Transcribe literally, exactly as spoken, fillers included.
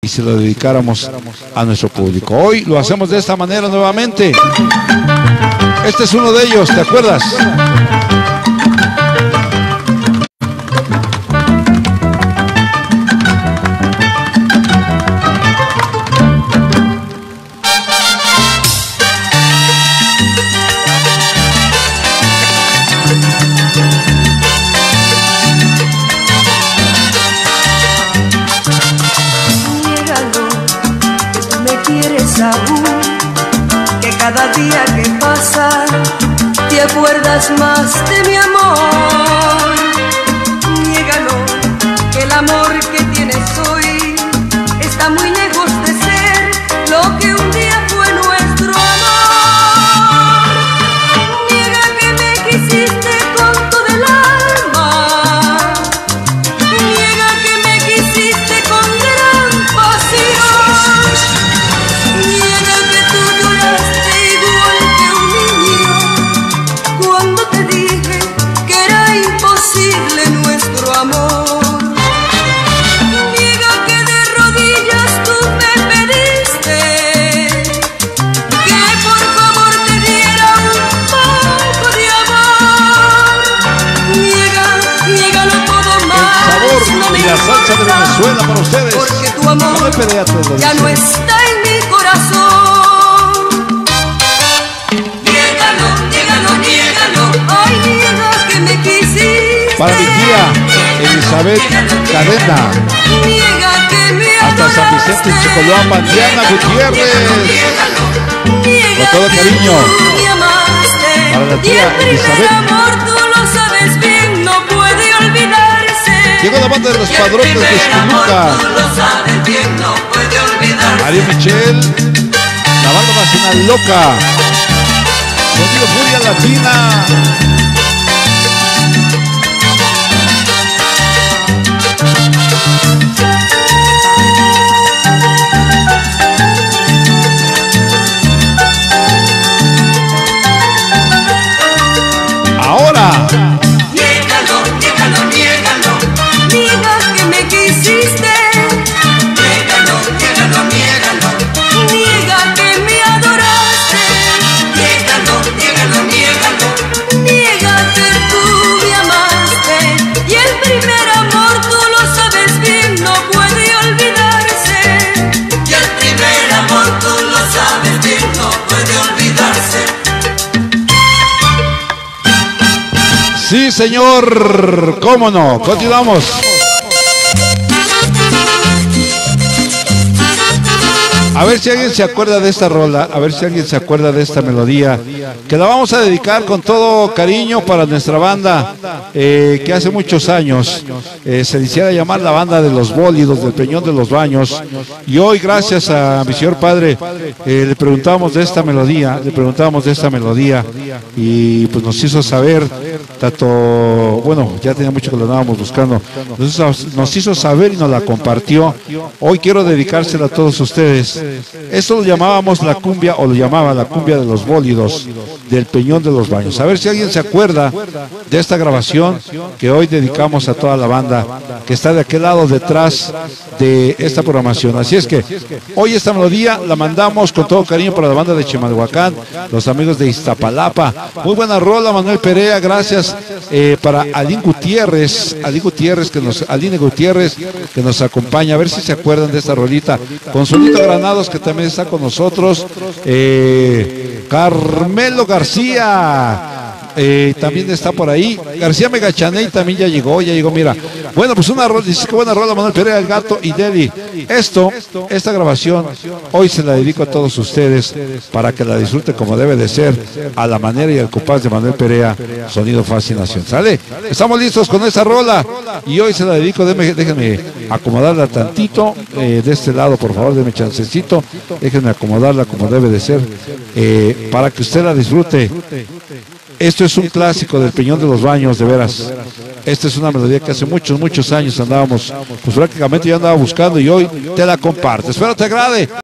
y se lo dedicáramos a nuestro público. Hoy lo hacemos de esta manera nuevamente. Este es uno de ellos, ¿te acuerdas? Aún, que cada día que pasa te acuerdas más de mi amor. Niégalo, que el amor que tienes hoy está muy lejos de ser lo que un día fue nuestro amor. Niega que me quisiste con todo el alma. Niega que me quisiste con gran pasión. Niega que tú lloraste igual que un niño cuando te dije que era imposible nuestro amor. Niega que de rodillas tú me pediste que por favor te diera un poco de amor. Niega, niégalo todo más. El sabor no me y la salsa de Venezuela para ustedes. Porque tu amor no me pelea todo ya no está en mi corazón. Niégalo, niégalo, niégalo. Ay, niega que me quisiste. Para mi tía Elizabeth Cadena, Niega que me hasta San Vicente y Chicoloapan, Diana Gutiérrez, con todo cariño. Para la tía Elizabeth. Amor, tú lo sabes bien, no puede olvidarse. Llegó la banda de los Padrotes de Esquiluca. Mario Michel, la banda nacional loca. Sonido Furia Latina. Ahora. Niégalo, niégalo, niégalo. Niega que me quisiste. Niégalo, niégalo, niégalo. Niega que me adoraste. Niégalo, niégalo, niégalo. Niega que tú me amaste. Y el primer amor, tú lo sabes bien, no puede olvidarse. Y el primer amor, tú lo sabes bien, no puede olvidarse. Sí, señor. ¿Cómo no? Continuamos. A ver si alguien se acuerda de esta rola, a ver si alguien se acuerda de esta melodía, que la vamos a dedicar con todo cariño para nuestra banda, eh, que hace muchos años eh, se hiciera llamar la banda de los Bólidos, del Peñón de los Baños, y hoy gracias a mi señor padre eh, le preguntamos de esta melodía, le preguntamos de esta melodía, y pues nos hizo saber, tanto, bueno, ya tenía mucho que lo andábamos buscando, nos hizo, nos hizo saber y nos la compartió. Hoy quiero dedicársela a todos ustedes. Esto lo llamábamos la cumbia, o lo llamaba la cumbia de los Bólidos, del Peñón de los Baños. A ver si alguien se acuerda de esta grabación que hoy dedicamos a toda la banda que está de aquel lado detrás de esta programación. Así es que hoy esta melodía la mandamos con todo cariño para la banda de Chimalhuacán, los amigos de Iztapalapa. Muy buena rola, Manuel Perea, gracias eh, para Aline Gutiérrez, Aline Gutiérrez que nos, Aline Gutiérrez que nos acompaña. A ver si se acuerdan de esta rolita. Consolito Granados que también está con nosotros, eh, Carmelo García. Eh, también está por ahí García Megachaney, también ya llegó, ya llegó, mira. Bueno, pues una rola, dice que buena rola, Manuel Perea, El Gato y Deli. Esto, esta grabación, hoy se la dedico a todos ustedes para que la disfruten como debe de ser, a la manera y al compás de Manuel Perea, Sonido Fascinación. ¿Sale? Estamos listos con esa rola y hoy se la dedico, déjenme, déjenme acomodarla tantito, eh, de este lado, por favor, denme chancecito, déjenme acomodarla como debe de ser, eh, para que usted la disfrute. Esto es un clásico del Peñón de los Baños, de veras. Esta es una melodía que hace muchos, muchos años andábamos, pues prácticamente yo andaba buscando y hoy te la comparto. Espero te agrade.